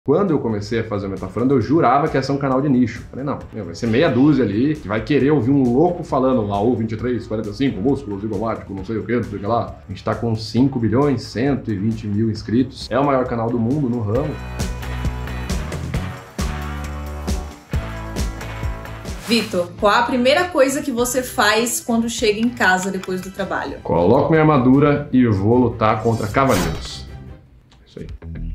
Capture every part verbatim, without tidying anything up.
Quando eu comecei a fazer o Metaforando, eu jurava que ia ser um canal de nicho. Falei, não, meu, vai ser meia dúzia ali, que vai querer ouvir um louco falando lá, o vinte e três, quarenta e cinco, músculo, zigomático, não sei o que, não sei o que lá. A gente tá com cinco bilhões, cento e vinte mil inscritos. É o maior canal do mundo no ramo. Vitor, qual a primeira coisa que você faz quando chega em casa depois do trabalho? Coloco minha armadura e vou lutar contra cavaleiros. Isso aí.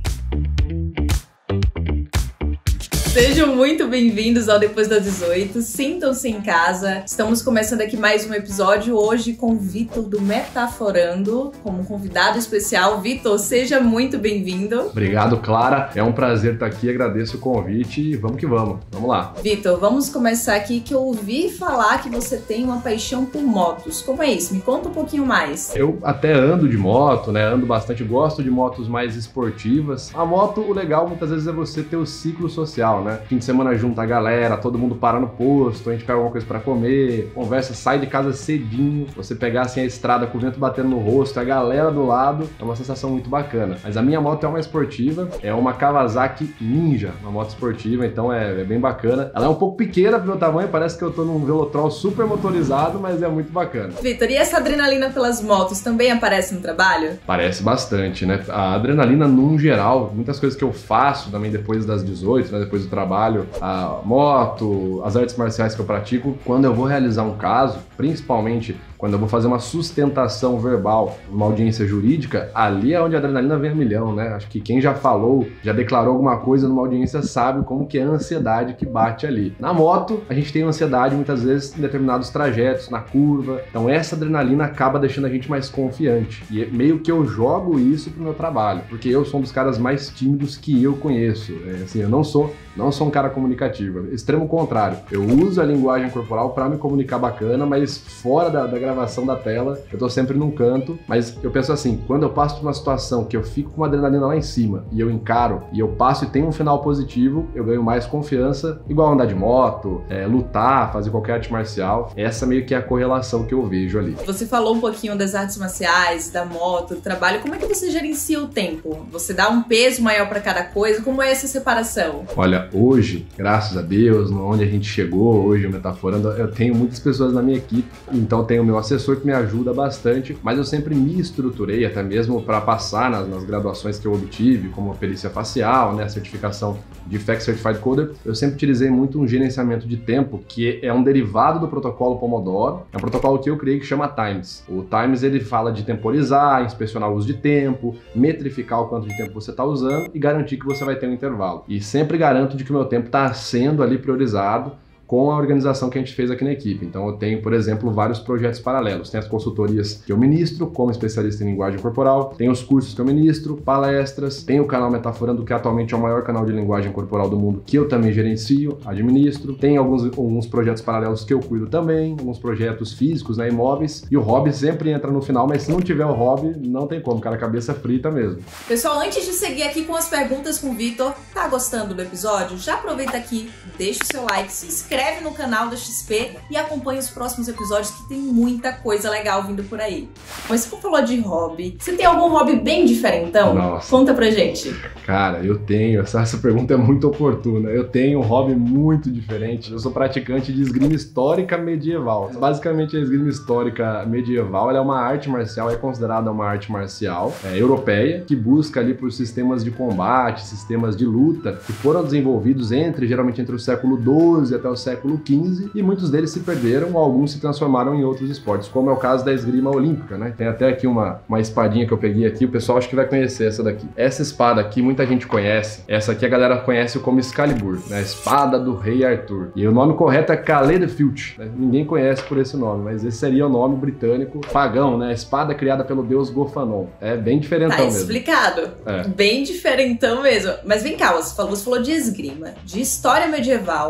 Sejam muito bem-vindos ao Depois das dezoito, sintam-se em casa. Estamos começando aqui mais um episódio hoje com o Vitor do Metaforando, como convidado especial. Vitor, seja muito bem-vindo. Obrigado, Clara. É um prazer estar aqui, agradeço o convite e vamos que vamos. Vamos lá. Vitor, vamos começar aqui que eu ouvi falar que você tem uma paixão por motos. Como é isso? Me conta um pouquinho mais. Eu até ando de moto, né? Ando bastante, gosto de motos mais esportivas. A moto, o legal muitas vezes é você ter o ciclo social, né? Fim de semana junta a galera, todo mundo para no posto, a gente pega alguma coisa pra comer, conversa, sai de casa cedinho, você pegar assim a estrada com o vento batendo no rosto, a galera do lado, é uma sensação muito bacana. Mas a minha moto é uma esportiva, é uma Kawasaki Ninja, uma moto esportiva, então é, é bem bacana. Ela é um pouco pequena pro meu tamanho, parece que eu tô num Velotrol super motorizado, mas é muito bacana. Vitor, e essa adrenalina pelas motos também aparece no trabalho? Parece bastante, né? A adrenalina, num geral, muitas coisas que eu faço também depois das dezoito, né? Depois do trabalho, a moto, as artes marciais que eu pratico, quando eu vou realizar um caso, principalmente quando eu vou fazer uma sustentação verbal, uma audiência jurídica, ali é onde a adrenalina vem a milhão, né? Acho que quem já falou, já declarou alguma coisa numa audiência sabe como que é a ansiedade que bate ali. Na moto, a gente tem ansiedade muitas vezes em determinados trajetos, na curva, então essa adrenalina acaba deixando a gente mais confiante. E meio que eu jogo isso pro meu trabalho, porque eu sou um dos caras mais tímidos que eu conheço. É, assim, eu não sou, não sou um cara comunicativo, extremo contrário. Eu uso a linguagem corporal para me comunicar bacana, mas fora da, da gravação da tela, eu tô sempre num canto, mas eu penso assim, quando eu passo por uma situação que eu fico com uma adrenalina lá em cima e eu encaro, e eu passo e tenho um final positivo, eu ganho mais confiança, igual andar de moto, é, lutar, fazer qualquer arte marcial. Essa meio que é a correlação que eu vejo ali. Você falou um pouquinho das artes marciais, da moto, do trabalho. Como é que você gerencia o tempo? Você dá um peso maior para cada coisa? Como é essa separação? Olha, hoje, graças a Deus, onde a gente chegou, hoje o Metaforando, eu tenho muitas pessoas na minha equipe, então tenho o meu assessor que me ajuda bastante, mas eu sempre me estruturei, até mesmo para passar nas, nas graduações que eu obtive, como a perícia facial, né, a certificação de F A C Certified Coder, eu sempre utilizei muito um gerenciamento de tempo, que é um derivado do protocolo Pomodoro, é um protocolo que eu criei que chama Times. O Times, ele fala de temporizar, inspecionar o uso de tempo, metrificar o quanto de tempo você está usando e garantir que você vai ter um intervalo. E sempre garanto de que o meu tempo está sendo ali priorizado com a organização que a gente fez aqui na equipe. Então eu tenho, por exemplo, vários projetos paralelos. Tem as consultorias que eu ministro como especialista em linguagem corporal, tem os cursos que eu ministro, palestras, tem o canal Metaforando, que atualmente é o maior canal de linguagem corporal do mundo, que eu também gerencio, administro. Tem alguns, alguns projetos paralelos que eu cuido também, alguns projetos físicos, né, imóveis, e o hobby sempre entra no final, mas se não tiver o hobby, não tem como, cara, cabeça frita mesmo. Pessoal, antes de seguir aqui com as perguntas com o Vitor, tá gostando do episódio? Já aproveita aqui, deixa o seu like, se inscreve inscreve no canal da X P e acompanha os próximos episódios que tem muita coisa legal vindo por aí. Mas você falou de hobby, você tem algum hobby bem diferentão? Nossa. Conta pra gente. Cara, eu tenho, essa, essa pergunta é muito oportuna, eu tenho um hobby muito diferente, eu sou praticante de esgrima histórica medieval. Basicamente a esgrima histórica medieval, ela é uma arte marcial, é considerada uma arte marcial é, europeia, que busca ali por sistemas de combate, sistemas de luta, que foram desenvolvidos entre, geralmente entre o século doze até o século quinze, e muitos deles se perderam ou alguns se transformaram em outros esportes, como é o caso da esgrima olímpica, né? Tem até aqui uma, uma espadinha que eu peguei aqui, o pessoal acho que vai conhecer essa daqui. Essa espada aqui muita gente conhece, essa aqui a galera conhece como Excalibur, né? A espada do rei Arthur. E o nome correto é Calais de Filch, né? Ninguém conhece por esse nome, mas esse seria o nome britânico pagão, né? A espada criada pelo deus Gofanon. É bem diferentão mesmo. Tá explicado. É. Bem diferentão mesmo. Mas vem cá, você falou, você falou de esgrima, de história medieval.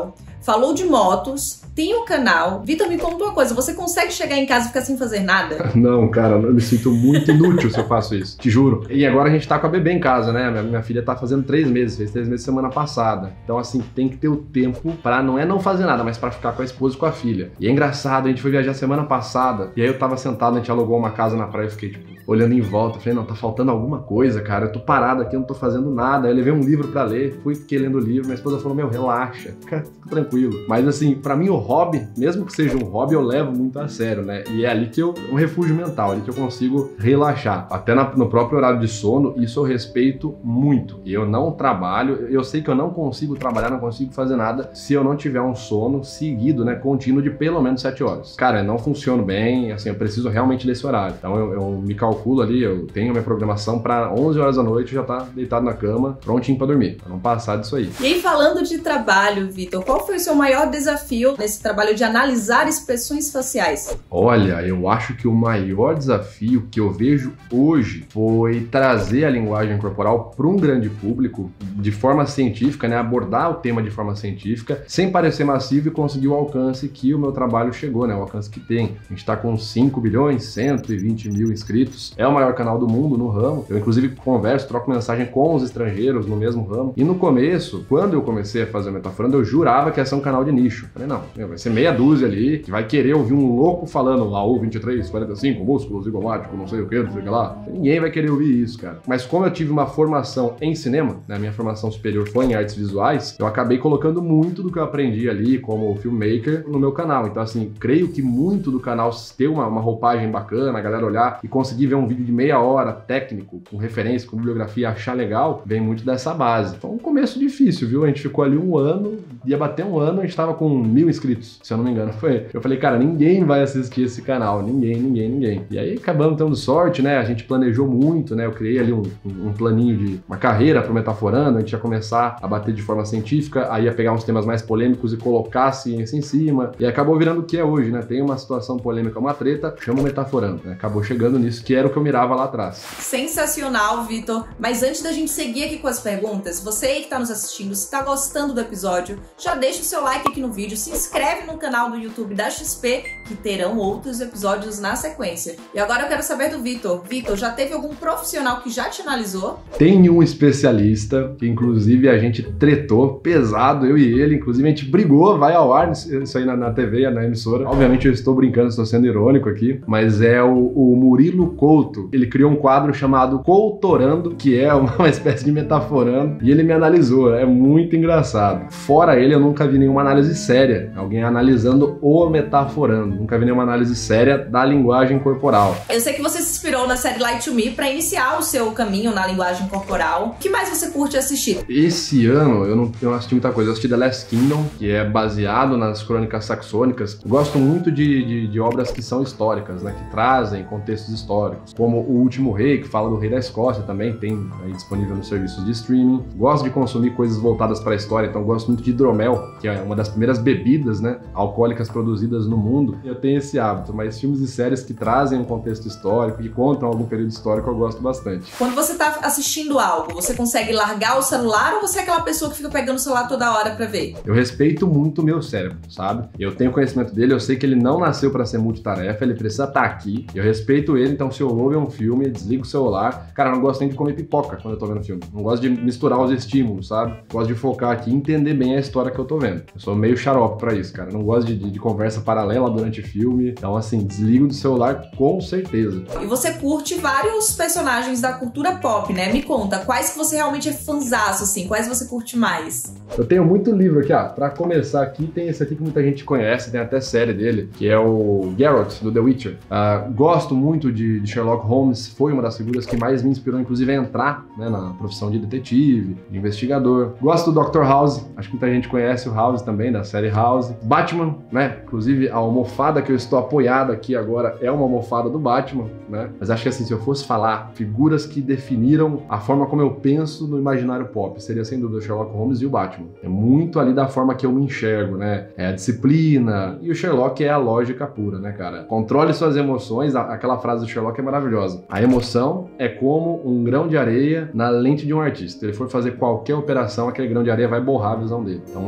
falou de motos, tem um canal. Vitor, me conta uma coisa, você consegue chegar em casa e ficar sem fazer nada? Não, cara, eu me sinto muito inútil se eu faço isso, te juro. E agora a gente tá com a bebê em casa, né? Minha, minha filha tá fazendo três meses, fez três meses semana passada. Então, assim, tem que ter o tempo pra, não é não fazer nada, mas pra ficar com a esposa e com a filha. E é engraçado, a gente foi viajar semana passada, e aí eu tava sentado, a gente alugou uma casa na praia, eu fiquei, tipo, olhando em volta. Falei, não, tá faltando alguma coisa, cara. Eu tô parado aqui, eu não tô fazendo nada. Aí eu levei um livro pra ler, fui, fiquei lendo o livro. Minha esposa falou, meu, relaxa, fica, fica tranquilo. Mas assim, pra mim o hobby, mesmo que seja um hobby, eu levo muito a sério, né? E é ali que eu, um refúgio mental, ali que eu consigo relaxar. Até na, no próprio horário de sono, isso eu respeito muito. Eu não trabalho, eu sei que eu não consigo trabalhar, não consigo fazer nada se eu não tiver um sono seguido, né, contínuo de pelo menos sete horas. Cara, eu não funciono bem, assim, eu preciso realmente desse horário. Então eu, eu me calculo ali, eu tenho minha programação para onze horas da noite já tá deitado na cama, prontinho para dormir, pra não passar disso aí. E aí, falando de trabalho, Vitor, qual foi o seu maior desafio nesse trabalho de analisar expressões faciais? Olha, eu acho que o maior desafio que eu vejo hoje foi trazer a linguagem corporal para um grande público de forma científica, né, abordar o tema de forma científica, sem parecer massivo e conseguir o alcance que o meu trabalho chegou, né, o alcance que tem. A gente tá com cinco bilhões, cento e vinte mil inscritos, é o maior canal do mundo no ramo. Eu, inclusive, converso, troco mensagem com os estrangeiros no mesmo ramo. E no começo, quando eu comecei a fazer o Metaforando, eu jurava que ia ser um canal de nicho. Falei, não, meu, vai ser meia dúzia ali, que vai querer ouvir um louco falando lá, o vinte e três, quarenta e cinco, músculo zigomático, não sei o que, não sei o que lá. Ninguém vai querer ouvir isso, cara. Mas como eu tive uma formação em cinema, né, minha formação superior foi em artes visuais, eu acabei colocando muito do que eu aprendi ali como filmmaker no meu canal. Então, assim, creio que muito do canal ter uma, uma roupagem bacana, a galera olhar e conseguir ver um vídeo de meia hora, técnico, com referência, com bibliografia, achar legal, vem muito dessa base. Foi um começo difícil, viu? A gente ficou ali um ano, ia bater um ano, a gente tava com mil inscritos, se eu não me engano. Foi. Eu falei, cara, ninguém vai assistir esse canal, ninguém, ninguém, ninguém. E aí acabamos tendo sorte, né? A gente planejou muito, né? Eu criei ali um, um planinho de uma carreira pro Metaforando, a gente ia começar a bater de forma científica, aí ia pegar uns temas mais polêmicos e colocar a ciência em cima, e acabou virando o que é hoje, né? Tem uma situação polêmica, uma treta, chama o Metaforando, né? Acabou chegando nisso, que era o que eu mirava lá atrás. Sensacional, Vitor. Mas antes da gente seguir aqui com as perguntas, você aí que tá nos assistindo, se tá gostando do episódio, já deixa o seu like aqui no vídeo, se inscreve no canal do YouTube da X P, que terão outros episódios na sequência. E agora eu quero saber do Vitor. Vitor, já teve algum profissional que já te analisou? Tem um especialista, que inclusive a gente tretou pesado, eu e ele, inclusive a gente brigou, vai ao ar isso aí na, na T V, na emissora. Obviamente eu estou brincando, estou sendo irônico aqui, mas é o, o Murilo Couto. Ele criou um quadro chamado Coutorando, que é uma espécie de metaforando, e ele me analisou, é muito engraçado. Fora ele, eu nunca vi nenhuma análise séria, alguém analisando o metaforando, nunca vi nenhuma análise séria da linguagem corporal. Eu sei que você se inspirou na série Lie to Me para iniciar o seu caminho na linguagem corporal. O que mais você curte assistir? Esse ano eu não, eu não assisti muita coisa, eu assisti The Last Kingdom, que é baseado nas crônicas saxônicas. Eu gosto muito de, de, de obras que são históricas, né, que trazem contextos históricos, como O Último Rei, que fala do rei da Escócia, também tem aí disponível nos serviços de streaming. Gosto de consumir coisas voltadas para a história, então gosto muito de hidromel, que é uma das primeiras bebidas, né, alcoólicas produzidas no mundo. Eu tenho esse hábito, mas filmes e séries que trazem um contexto histórico, que contam algum período histórico, eu gosto bastante. Quando você tá assistindo algo, você consegue largar o celular ou você é aquela pessoa que fica pegando o celular toda hora pra ver? Eu respeito muito o meu cérebro, sabe? Eu tenho conhecimento dele, eu sei que ele não nasceu pra ser multitarefa, ele precisa estar aqui. Eu respeito ele, então se eu vou ver um filme, desligo o celular. Cara, eu não gosto nem de comer pipoca quando eu tô vendo filme. Não gosto de misturar os estímulos, sabe? Gosto de focar aqui e entender bem a história que eu tô vendo. Eu sou meio xarope pra isso, cara. Eu não gosto de, de, de conversa paralela durante o filme. Então, assim, desligo do celular com certeza. E você curte vários personagens da cultura pop, né? Me conta, quais que você realmente é fãzaço, assim? Quais você curte mais? Eu tenho muito livro aqui, ó. Pra começar aqui, tem esse aqui que muita gente conhece, tem até série dele, que é o Geralt, do The Witcher. Uh, gosto muito de, de Sherlock Holmes, foi uma das figuras que mais me inspirou, inclusive, a entrar, né, na profissão de detetive, de investigador. Gosto do doutor House, acho que muita gente conhece o House também, da série House. Batman, né? Inclusive, a almofada que eu estou apoiado aqui agora é uma almofada do Batman, né? Mas acho que assim, se eu fosse falar figuras que definiram a forma como eu penso no imaginário pop, seria sem dúvida o Sherlock Holmes e o Batman. É muito ali da forma que eu me enxergo, né? É a disciplina, e o Sherlock é a lógica pura, né, cara? Controle suas emoções, aquela frase do Sherlock é maravilhosa. A emoção é como um grão de areia na lente de um artista. Se ele for fazer qualquer operação, aquele grão de areia vai borrar a visão dele. Então é muito do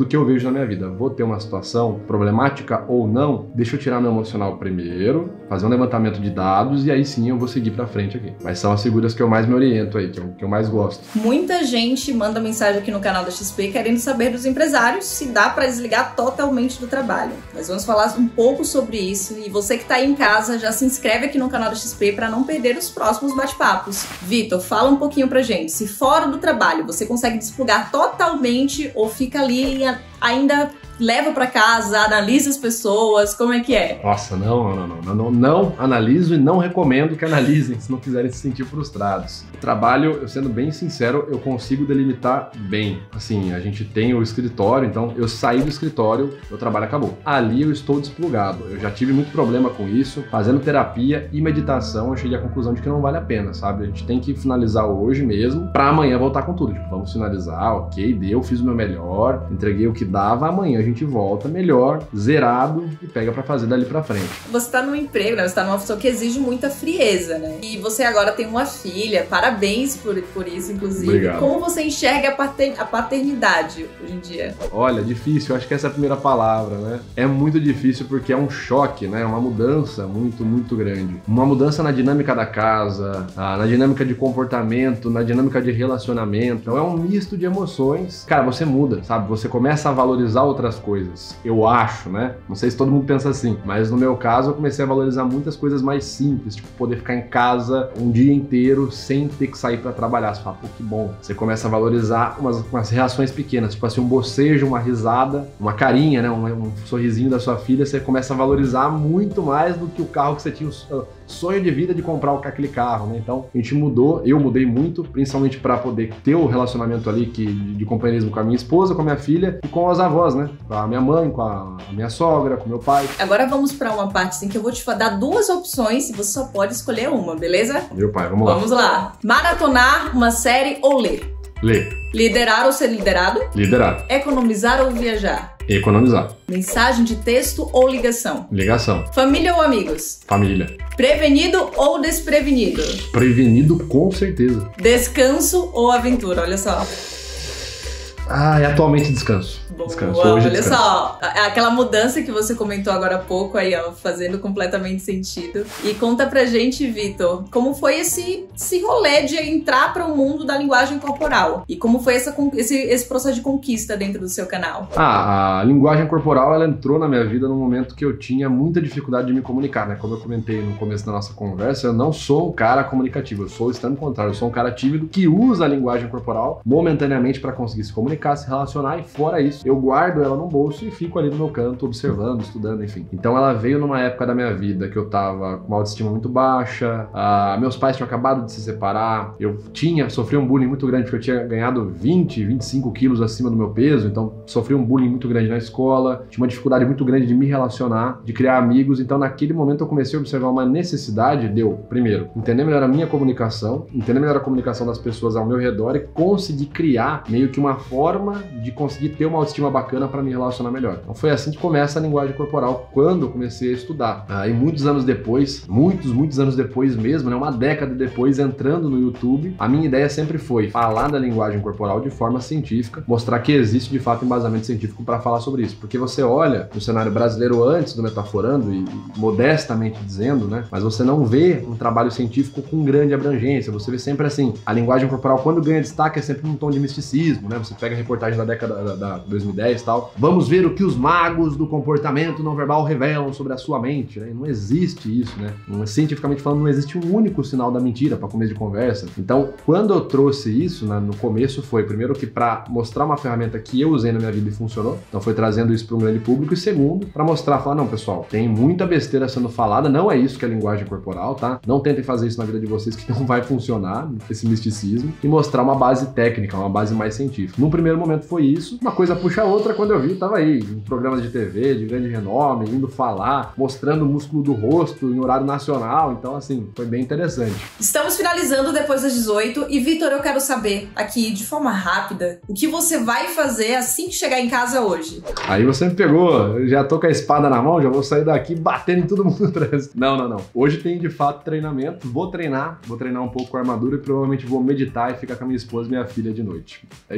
que eu vejo na minha vida. Vou ter uma situação problemática ou não, deixa eu tirar meu emocional primeiro, fazer um levantamento de dados e aí sim eu vou seguir pra frente aqui. Mas são as figuras que eu mais me oriento aí, que eu, que eu mais gosto. Muita gente manda mensagem aqui no canal da X P querendo saber dos empresários se dá pra desligar totalmente do trabalho. Nós vamos falar um pouco sobre isso e você que tá aí em casa já se inscreve aqui no canal da X P pra não perder os próximos bate-papos. Vitor, fala um pouquinho pra gente. Se fora do trabalho você consegue desplugar totalmente ou fica ali e ainda leva pra casa, analisa as pessoas, como é que é? Nossa, não, não, não, não, não, não analiso e não recomendo que analisem se não quiserem se sentir frustrados. O trabalho, eu sendo bem sincero, eu consigo delimitar bem. Assim, a gente tem o escritório, então eu saí do escritório, meu trabalho acabou. Ali eu estou desplugado. Eu já tive muito problema com isso, fazendo terapia e meditação, eu cheguei à conclusão de que não vale a pena, sabe? A gente tem que finalizar hoje mesmo, pra amanhã voltar com tudo. Tipo, vamos finalizar, ok, deu, fiz o meu melhor, entreguei o que dava, amanhã a gente volta melhor, zerado e pega pra fazer dali pra frente. Você tá num emprego, né? Você tá numa função que exige muita frieza, né? E você agora tem uma filha, parabéns por, por isso, inclusive. Obrigado. Como você enxerga a, pater, a paternidade hoje em dia? Olha, difícil, eu acho que essa é a primeira palavra, né? É muito difícil porque é um choque, né? Uma mudança muito, muito grande. Uma mudança na dinâmica da casa, na dinâmica de comportamento, na dinâmica de relacionamento. Então é um misto de emoções. Cara, você muda, sabe? Você começa a valorizar outras coisas, eu acho, né? Não sei se todo mundo pensa assim, mas no meu caso eu comecei a valorizar muitas coisas mais simples, tipo poder ficar em casa um dia inteiro sem ter que sair pra trabalhar. Você fala, pô, que bom. Você começa a valorizar umas, umas reações pequenas, tipo assim, um bocejo, uma risada, uma carinha, né? Um, um sorrisinho da sua filha, você começa a valorizar muito mais do que o carro que você tinha o sonho de vida de comprar aquele carro, né? Então a gente mudou, eu mudei muito, principalmente para poder ter o relacionamento ali que, de companheirismo com a minha esposa, com a minha filha e com as avós, né? Com a minha mãe, com a minha sogra, com o meu pai. Agora vamos para uma parte assim que eu vou te dar duas opções e você só pode escolher uma, beleza? Meu pai, vamos lá. Vamos lá. Maratonar uma série ou ler? Ler. Liderar ou ser liderado? Liderar. Economizar ou viajar? Economizar. Mensagem de texto ou ligação? Ligação. Família ou amigos? Família. Prevenido ou desprevenido? Prevenido, com certeza. Descanso ou aventura? Olha só. Ah, é atualmente descanso. Boa, descanso. Hoje olha descanso. só, aquela mudança que você comentou agora há pouco aí, ó, fazendo completamente sentido. E conta pra gente, Vitor, como foi esse, esse rolê de entrar para o mundo da linguagem corporal? E como foi essa, esse, esse processo de conquista dentro do seu canal? Ah, a linguagem corporal, ela entrou na minha vida num momento que eu tinha muita dificuldade de me comunicar, né? Como eu comentei no começo da nossa conversa, eu não sou um cara comunicativo, eu sou o extremo contrário, eu sou um cara tímido que usa a linguagem corporal momentaneamente para conseguir se comunicar, se relacionar e fora isso, eu guardo ela no bolso e fico ali no meu canto, observando, estudando, enfim. Então ela veio numa época da minha vida que eu tava com uma autoestima muito baixa, ah, meus pais tinham acabado de se separar, eu tinha, sofri um bullying muito grande porque eu tinha ganhado vinte, vinte e cinco quilos acima do meu peso, então sofri um bullying muito grande na escola, tinha uma dificuldade muito grande de me relacionar, de criar amigos, então naquele momento eu comecei a observar uma necessidade de eu, primeiro, entender melhor a minha comunicação, entender melhor a comunicação das pessoas ao meu redor e conseguir criar meio que uma forma de conseguir ter uma autoestima bacana para me relacionar melhor. Então foi assim que começa a linguagem corporal, quando eu comecei a estudar. Aí muitos anos depois, muitos, muitos anos depois mesmo, né, uma década depois, entrando no YouTube, a minha ideia sempre foi falar da linguagem corporal de forma científica, mostrar que existe de fato embasamento científico para falar sobre isso. Porque você olha no cenário brasileiro antes do Metaforando e modestamente dizendo, né, mas você não vê um trabalho científico com grande abrangência, você vê sempre assim, a linguagem corporal quando ganha destaque é sempre um tom de misticismo, né, você pega a reportagem da década da, da dois mil e dez e tal, vamos ver o que os magos do comportamento não verbal revelam sobre a sua mente, né? Não existe isso, né? Não, cientificamente falando, não existe um único sinal da mentira para começo de conversa. Então, quando eu trouxe isso, né, no começo foi, primeiro que para mostrar uma ferramenta que eu usei na minha vida e funcionou, então foi trazendo isso para um grande público, e segundo, para mostrar, falar, não, pessoal, tem muita besteira sendo falada, não é isso que é linguagem corporal, tá? Não tentem fazer isso na vida de vocês que não vai funcionar, esse misticismo, e mostrar uma base técnica, uma base mais científica. No primeiro momento foi isso, uma coisa puxa a outra, quando eu vi, tava aí, em programas de T V, de grande renome, indo falar, mostrando o músculo do rosto em horário nacional, então assim, foi bem interessante. Estamos finalizando depois das dezoito e Vitor, eu quero saber aqui, de forma rápida, o que você vai fazer assim que chegar em casa hoje? Aí você me pegou, eu já tô com a espada na mão, já vou sair daqui batendo em todo mundo no trânsito. Não, não, não. Hoje tem de fato treinamento, vou treinar, vou treinar um pouco com a armadura e provavelmente vou meditar e ficar com a minha esposa e minha filha de noite. É isso aí.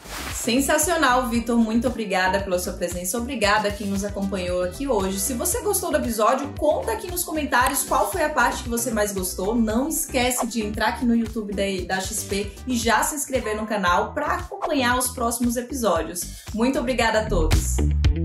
Sensacional, Vitor. Muito obrigada pela sua presença. Obrigada a quem nos acompanhou aqui hoje. Se você gostou do episódio, conta aqui nos comentários qual foi a parte que você mais gostou. Não esquece de entrar aqui no YouTube da, da X P e já se inscrever no canal para acompanhar os próximos episódios. Muito obrigada a todos.